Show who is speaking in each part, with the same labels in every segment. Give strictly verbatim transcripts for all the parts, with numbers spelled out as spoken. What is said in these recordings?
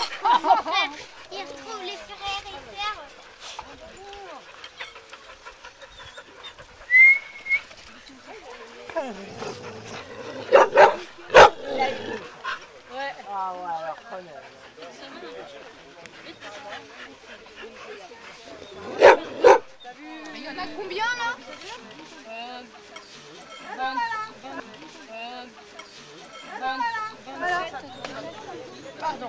Speaker 1: Il retrouve les frères et sœurs.
Speaker 2: Ouais. Ah ouais, alors prenez.
Speaker 1: Il y en a combien là?
Speaker 3: euh, vingt, vingt, euh, vingt, vingt-sept.
Speaker 2: Pardon.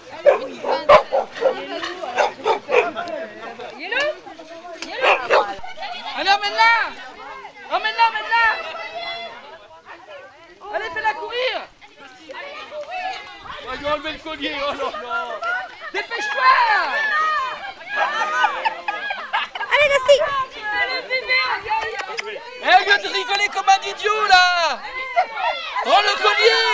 Speaker 3: Yellow, Yellow. Alors maintenant, emmène-la maintenant. Allez, fais-la courir.
Speaker 4: On va lui enlever le collier, oh non, non.
Speaker 3: Dépêche-toi.
Speaker 1: Allez, Nasty!
Speaker 3: Eh, au lieu de rigoler comme un idiot là, rends le collier.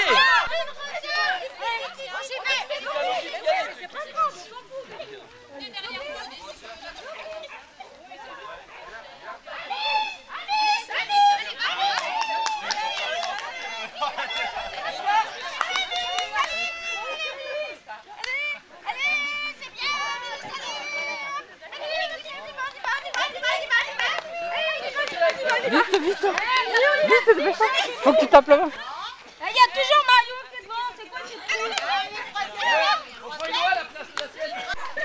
Speaker 2: Vite, vite, vite, vite, faut que tu tapes là-bas.
Speaker 3: Il y a toujours Mario qui est devant, c'est quoi ce truc? Offrez-moi la place de la sienne.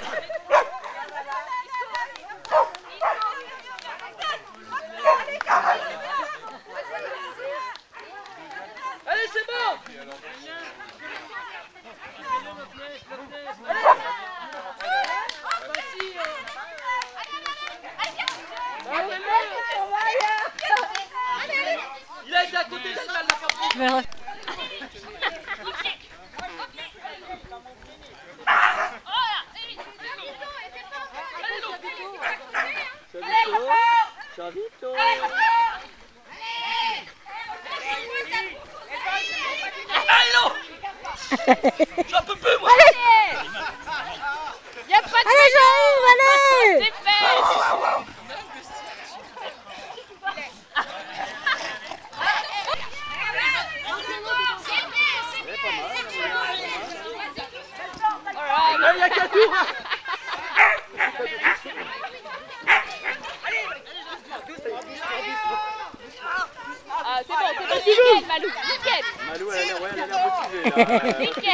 Speaker 3: Allez, c'est bon. Il a été à côté d'elle, mal la
Speaker 4: Chavito.
Speaker 3: Allô. J'en peux plus, moi.
Speaker 1: Y'a pas de allez, j'arrive, allez.
Speaker 3: C'est fait.
Speaker 4: Il n'y a qu'un tour.
Speaker 3: Ah, c'est bon, c'est bon, nickel, Malou, nickel.
Speaker 4: Malou, elle a l'air ouais, elle a l'air motivée là.
Speaker 3: Nickel.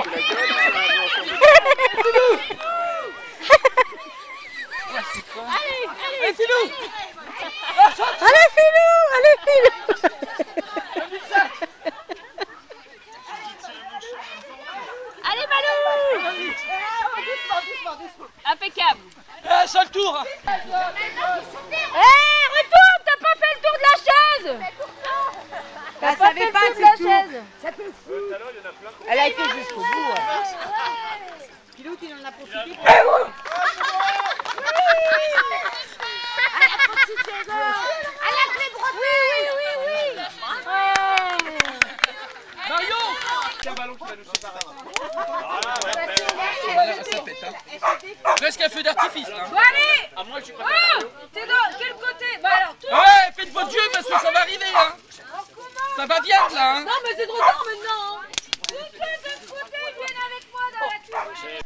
Speaker 1: Allez,
Speaker 3: Allez, Filou.
Speaker 1: allez, Filou, allez, Filou. Allez, Malou.
Speaker 3: Impeccable. Un seul tour.
Speaker 1: Eh, retourne, t'as pas fait le tour de la chaise. T'as pas fait le tour de la chaise.
Speaker 2: Elle a été jusqu'au bout. Pilote, il en a profité pour...
Speaker 3: Mario.
Speaker 4: C'est un ballon qui va nous séparer.
Speaker 3: Ça pète, hein. Presque un feu d'artifice, là.
Speaker 1: Bon, allez.
Speaker 4: Ah, moi, je suis pas
Speaker 1: Oh, t'es dans quel côté? Bah alors, tout.
Speaker 3: Ouais, faites votre jeu parce que ça va arriver, hein. Ça va bien, là, hein.
Speaker 1: Non, mais c'est trop tard maintenant. Tous les deux côtés viennent avec moi dans la cuve.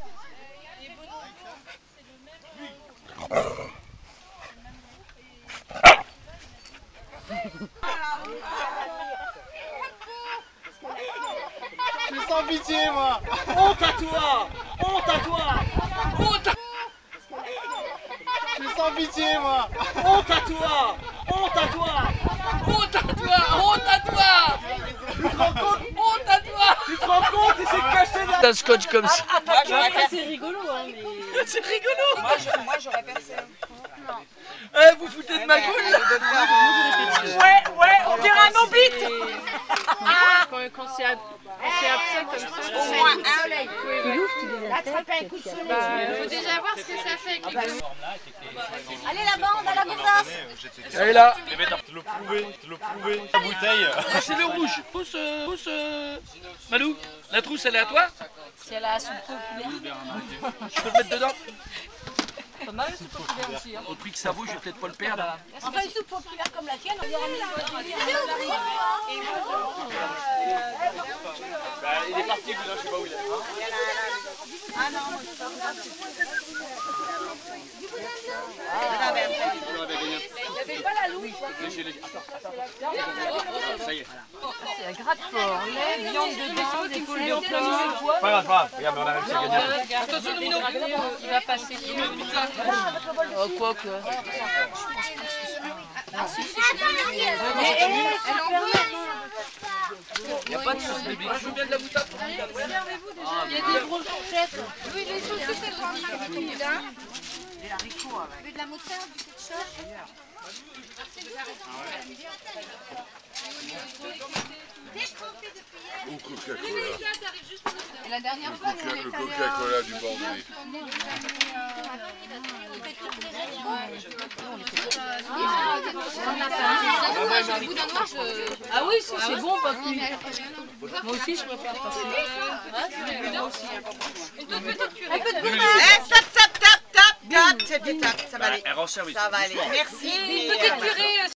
Speaker 4: Je suis sans pitié, moi. Honte à toi. Honte à toi.
Speaker 3: Honte à...
Speaker 4: Je suis sans pitié, moi. Honte à toi. Honte à toi.
Speaker 3: Honte à toi. Honte à toi.
Speaker 4: Tu te rends compte?
Speaker 3: Honte à toi.
Speaker 4: Tu te rends compte? Il s'est caché là.
Speaker 3: Un scotch comme ça.
Speaker 2: Moi, j'aurais percé. C'est rigolo, hein, mais...
Speaker 3: C'est rigolo.
Speaker 2: Moi, j'aurais percé.
Speaker 3: Eh, vous foutez de ma gueule, là.
Speaker 2: Ouais, ouais, on dirait un obite. Quand, quand c'est absent comme ça,
Speaker 1: Au moins un.
Speaker 2: Attraper un coup de soleil.
Speaker 1: Il faut déjà voir ce que ça fait avec les gommes. Allez, la bande à la gourdasse.
Speaker 3: Elle est là.
Speaker 4: Je vais te le prouver, te le prouver. La bouteille.
Speaker 3: Ah, c'est le rouge. Pousse, euh, pousse. euh, Malou, la trousse, elle est à toi?
Speaker 2: Si elle a la soupe populaire.
Speaker 3: Je peux te mettre dedans?
Speaker 2: Pas mal, la soupe populaire aussi. Hein.
Speaker 3: Au prix que ça vaut, je vais peut-être pas le perdre.
Speaker 2: Enfin, une soupe populaire comme la tienne, on dirait mille fois.
Speaker 4: Bah, il est parti, je sais pas où il est.
Speaker 2: Ah non, moi je suis pas
Speaker 1: Il n'y avait pas la louche.
Speaker 4: Ça y est.
Speaker 1: C'est un gras de porc, lait, viande de dinde, des poules de porc.
Speaker 4: Pas grave, pas grave. Regarde, on a réussi à gagner.
Speaker 2: Attention, Domino. Il va passer.
Speaker 1: Oh, quoi que.
Speaker 4: Il n'y a pas de sauce bébé. Je veux bien de la moutarde.
Speaker 3: Il y a des grosses fourchettes. Oui, les saucisses, elles sont disponibles.
Speaker 1: Des haricots avec.
Speaker 3: De la moutarde, du ketchup.
Speaker 5: Au Coca-Cola.
Speaker 3: Et la dernière fois, on est
Speaker 5: Le Coca-Cola du Bordelais.
Speaker 1: Ah oui, si, c'est bon, papy. Moi aussi, je préfère passer.
Speaker 2: Eh, tap, tap, tap, tap, tap, c'est tap, ça va aller.
Speaker 4: Elle rend service.
Speaker 2: Ça va aller. Merci.
Speaker 1: Une petite purée.